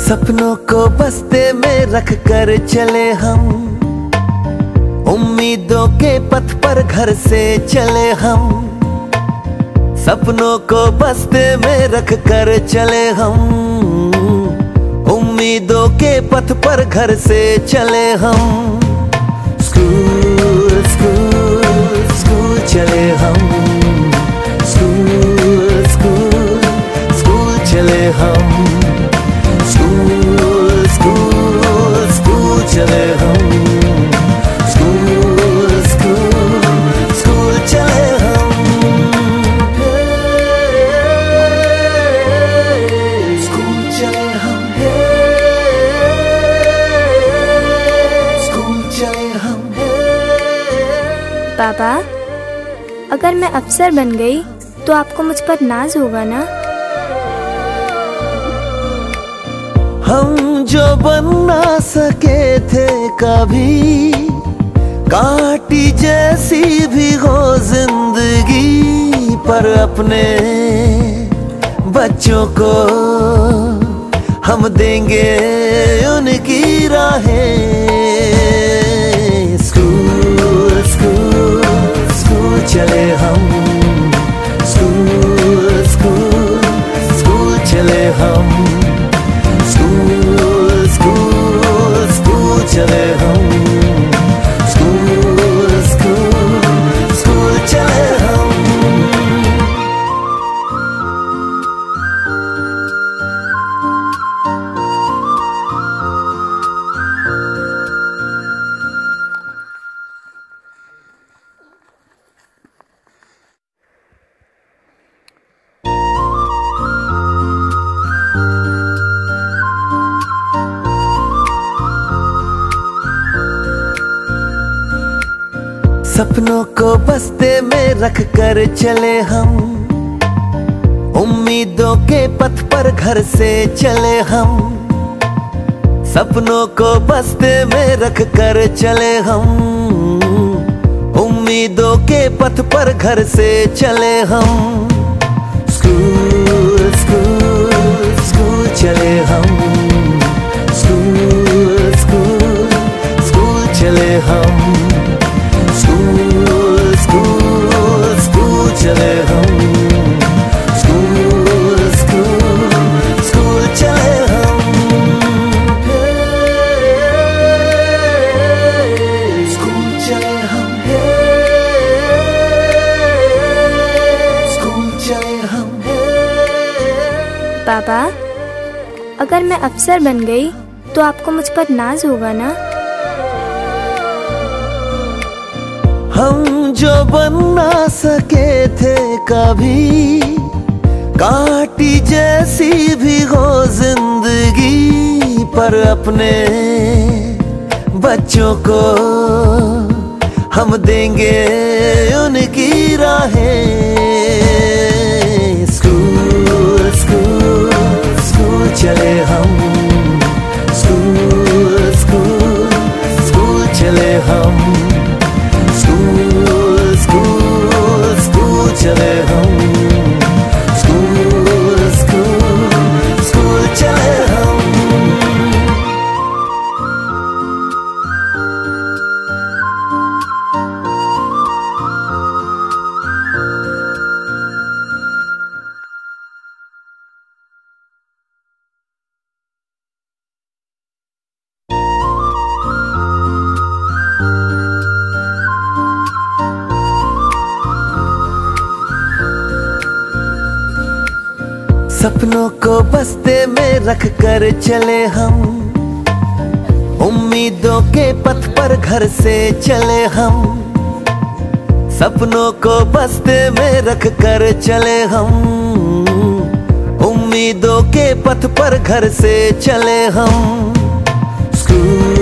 सपनों को बस्ते में रख कर चले हम, उम्मीदों के पथ पर घर से चले हम। सपनों को बस्ते में रख कर चले हम, उम्मीदों के पथ पर घर से चले हम। स्कूल स्कूल स्कूल चले हम, स्कूल स्कूल स्कूल चले हम, स्कूल स्कूल स्कूल चले हम, स्कूल स्कूल स्कूल चले हम। स्कूल चले हम, स्कूल चले हम। पापा, अगर मैं अफसर बन गई तो आपको मुझ पर नाज होगा ना? हम जो बन ना सके थे कभी, कांटी जैसी भी हो जिंदगी, पर अपने बच्चों को हम देंगे उनकी राहें। स्कूल स्कूल स्कूल चले हम, स्कूल स्कूल स्कूल चले हम, स्कूल स्कूल स्कूल चले हम, स्कूल स्कूल स्कूल चले हम। सपनों को बस्ते में रख कर चले हम, उम्मीदों के पथ पर घर से चले हम। सपनों को बस्ते में रख कर चले हम, उम्मीदों के पथ पर घर से चले हम। स्कूल स्कूल स्कूल चले हम, स्कूल स्कूल स्कूल चले हम, स्कूल स्कूल स्कूल चले हम, स्कूल स्कूल स्कूल चले हम। स्कूल चले हम, स्कूल चले हम। पापा, अगर मैं अफसर बन गई तो आपको मुझ पर नाज होगा ना? हम जो बन ना सके थे कभी, कांटी जैसी भी हो जिंदगी, पर अपने बच्चों को हम देंगे उनकी राहें। स्कूल स्कूल स्कूल चले हम, स्कूल स्कूल स्कूल चले हम, स्कूल स्कूल स्कूल चले हम, स्कूल स्कूल स्कूल चले हम। सपनों को बस्ते में रख कर चले हम, उम्मीदों के पथ पर घर से चले हम। सपनों को बस्ते में रख कर चले हम, उम्मीदों के पथ पर घर से चले हम। स्कूल